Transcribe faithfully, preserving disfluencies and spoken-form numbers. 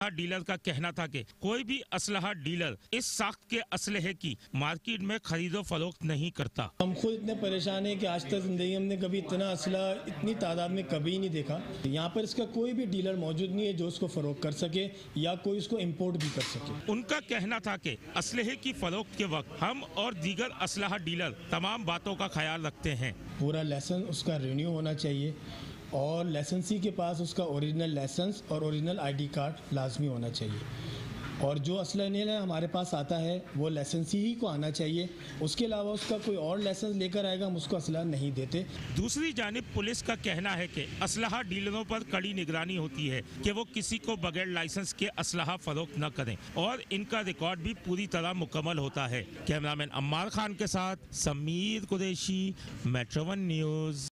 Dealer का कहना था कि कोई भी असलहा डीलर इस साख्त के असलहे की मार्केट में खरीदो फरोख्त नहीं करता। हम खुद इतने परेशान हैं कि आज तक जिंदगी हमने कभी इतना असला इतनी तादाद में कभी नहीं देखा। यहाँ पर इसका कोई भी डीलर मौजूद नहीं है जो उसको फरोख्त कर सके या कोई इसको इम्पोर्ट भी कर सके। उनका कहना था कि असलहे की फरोख्त के वक्त हम और दीगर असलहा डीलर तमाम बातों का ख्याल रखते हैं। पूरा लाइसेंस उसका रिन्यू होना चाहिए और लाइसेंसी के पास उसका ओरिजिनल लाइसेंस और ओरिजिनल आईडी कार्ड लाजमी होना चाहिए और जो असला नीला हमारे पास आता है वो लाइसेंसी ही को आना चाहिए। उसके अलावा उसका कोई और लाइसेंस लेकर आएगा हम उसको असला नहीं देते। दूसरी जानिब पुलिस का कहना है कि असलहा डीलरों पर कड़ी निगरानी होती है कि वो किसी को बगैर लाइसेंस के असलहा फरोख्त न करें और इनका रिकॉर्ड भी पूरी तरह मुकम्मल होता है। कैमरामैन अम्मार खान के साथ Sameer Qureshi, Metro One news.